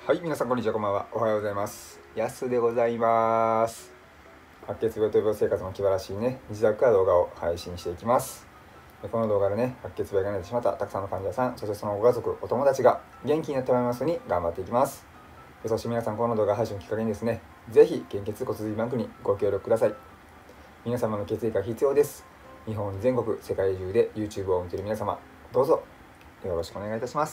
はい、皆さんこんにちは、こんばんは。おはようございます。やすでございます。白血病と病生活の気晴らしいね、自宅から動画を配信していきます。この動画でね、白血病がなってしまったたくさんの患者さん、そしてそのご家族、お友達が元気になってもらいますように頑張っていきます。そして皆さん、この動画配信をきっかけにですね、ぜひ献血骨髄バンクにご協力ください。皆様の血液が必要です。日本全国、世界中で YouTube を見ている皆様、どうぞよろしくお願いいたします。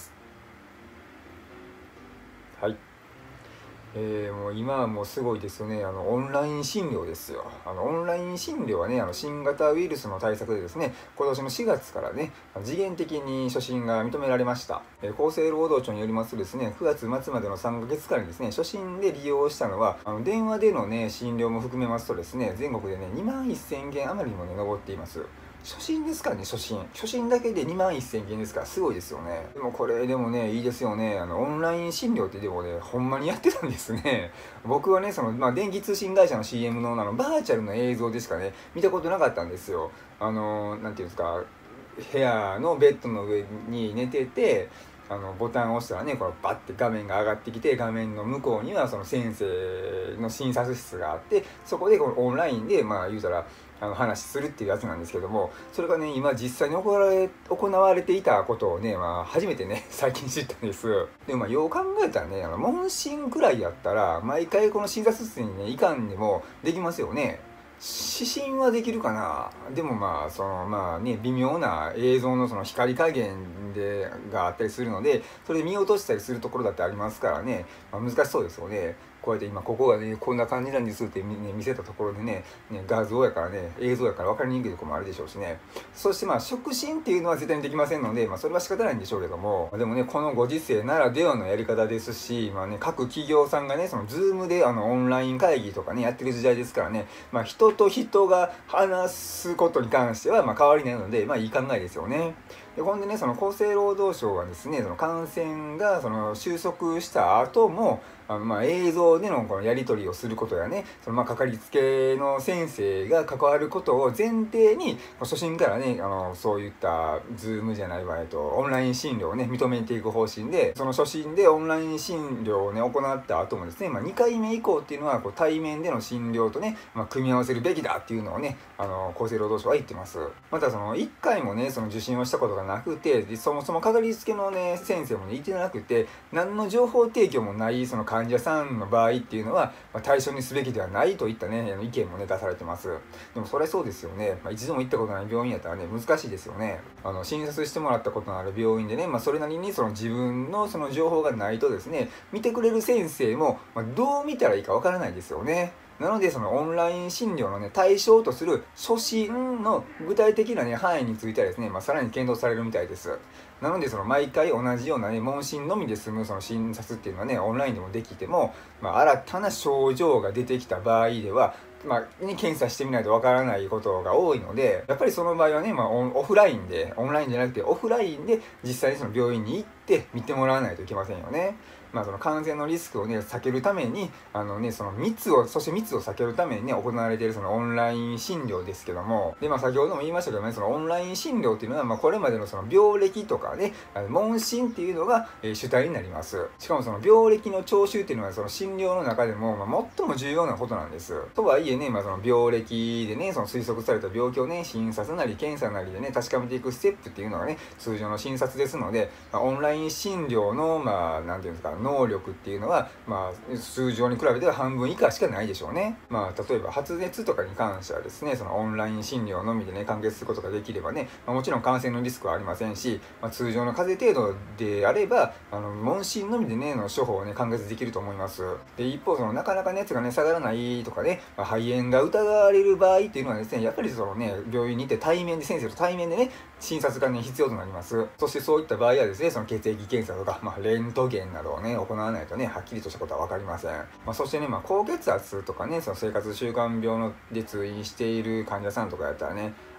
はい。もう今はもうすごいですよね。オンライン診療ですよ。オンライン診療はね、新型ウイルスの対策でですね、今年の4月からね、時限的に初診が認められました。厚生労働省によりますとですね、9月末までの3ヶ月間にですね、初診で利用したのは、電話でのね、診療も含めますとですね、全国でね、2万1000件余りにもね、上っています。初診ですからね、初診だけで2万1000件ですから、すごいですよね。でもこれでもね、いいですよね。オンライン診療ってでもね、ほんまにやってたんですね。僕はね、電気通信会社の CM のバーチャルの映像でしかね、見たことなかったんですよ。なんていうんですか、部屋のベッドの上に寝てて、ボタンを押したらね、このバッて画面が上がってきて、画面の向こうにはその先生の診察室があって、そこでこのオンラインで、言うたら、話するっていうやつなんですけども、それがね、今実際に行われていたことをね、初めてね、最近知ったんです。でもよう考えたらね、問診くらいやったら、毎回この診察室にね、行かんでもできますよね。指針はできるかな。でも微妙な映像のその光加減があったりするので、それで見落としたりするところだってありますからね、難しそうですよね。こうやって今ここがね、こんな感じなんですって見せたところでね、画像やからね、映像やから分かりにくいところもあるでしょうしね。そして触診っていうのは絶対にできませんので、それは仕方ないんでしょうけども、でもね、このご時世ならではのやり方ですし、各企業さんがね、そのズームでオンライン会議とかね、やってる時代ですからね、人と人が話すことに関しては変わりないので、いい考えですよね。で、ほんでね、その厚生労働省はですね、その感染が収束した後も、映像でのこのやり取りをすることやね、かかりつけの先生が関わることを前提に、初診からね、そういったズームじゃない場合オンライン診療をね、認めていく方針で、その初診でオンライン診療をね、行った後もですね、2回目以降っていうのは、対面での診療とね、組み合わせるべきだっていうのをね、厚生労働省は言ってます。また1回もね、受診をしたことがなくて、そもそもかかりつけのね、先生もね、いてなくて、何の情報提供もない患者さんの場合っていうのは、対象にすべきではないといったね、意見もね、出されてます。でもそれそうですよね。一度も行ったことない病院やったらね、難しいですよね。診察してもらったことのある病院でね、それなりに自分の情報がないとですね、見てくれる先生も、どう見たらいいかわからないですよね。なので、オンライン診療のね、対象とする初診の具体的なね、範囲についてはですね、さらに検討されるみたいです。なので、毎回同じようなね、問診のみで済む診察っていうのはね、オンラインでもできても、新たな症状が出てきた場合では、検査してみないとわからないことが多いので、やっぱりその場合はね、オフラインで、オンラインじゃなくてオフラインで実際に病院に行って見てもらわないといけませんよね。感染のリスクをね、避けるために、密を避けるためにね、行われているオンライン診療ですけども、で、先ほども言いましたけどね、オンライン診療っていうのは、これまでの病歴とかね、問診っていうのが、主体になります。しかも病歴の徴収っていうのは、診療の中でも、最も重要なことなんです。とはいえね、病歴でね、推測された病気をね、診察なり検査なりでね、確かめていくステップっていうのがね、通常の診察ですので、オンライン診療の、なんていうんですか、能力っていうのは、通常に比べては半分以下しかないでしょうね。例えば発熱とかに関してはですね、オンライン診療のみでね、完結することができればね、もちろん感染のリスクはありませんし、通常の風邪程度であれば、問診のみでね、処方をね、完結できると思います。で、一方、なかなか熱がね、下がらないとかね、肺炎が疑われる場合っていうのはですね、やっぱり病院に行って先生と対面でね、診察がね、必要となります。そしてそういった場合はですね、血液検査とか、レントゲンなどをね、行わないとね、はっきりとしたことは分かりません。そしてね、高血圧とかね、生活習慣病で通院している患者さんとかやったらね、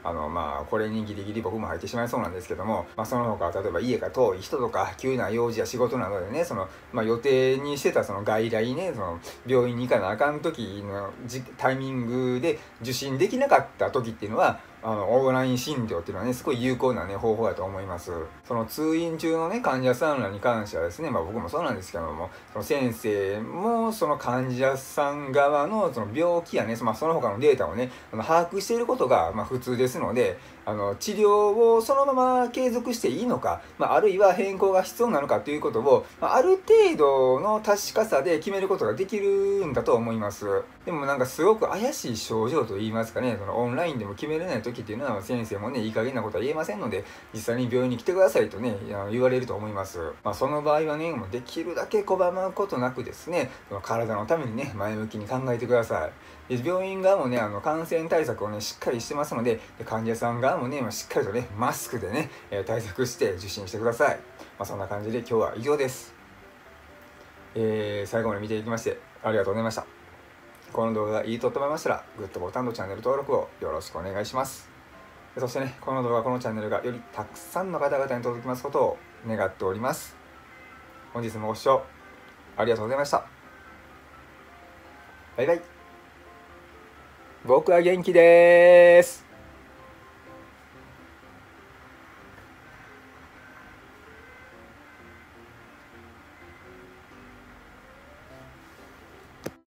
これにギリギリ僕も入ってしまいそうなんですけども、その他例えば家が遠い人とか急な用事や仕事などでね予定にしてた外来ね病院に行かなあかん時のタイミングで受診できなかった時っていうのはオンライン診療っていうのはねすごい有効なね方法だと思います。通院中のね患者さんらに関してはですね、僕もそうなんですけども、先生も患者さん側の病気やねその他のデータをね把握していることが普通ですので、治療をそのまま継続していいのか、あるいは変更が必要なのかということを、ある程度の確かさで決めることができるんだと思います。でもすごく怪しい症状といいますかね、オンラインでも決めれない時っていうのは先生もねいい加減なことは言えませんので、実際に病院に来てくださいとね言われると思います。その場合はねもうできるだけ拒むことなくですね、体のためにね前向きに考えてください。で病院側もね感染対策をねしっかりしてますので、患者さん側もねしっかりとねマスクでね対策して受診してください。そんな感じで今日は以上です。最後まで見ていきましてありがとうございました。この動画がいいと思いましたらグッドボタンとチャンネル登録をよろしくお願いします。そしてねこの動画このチャンネルがよりたくさんの方々に届きますことを願っております。本日もご視聴ありがとうございました。バイバイ。僕は元気です。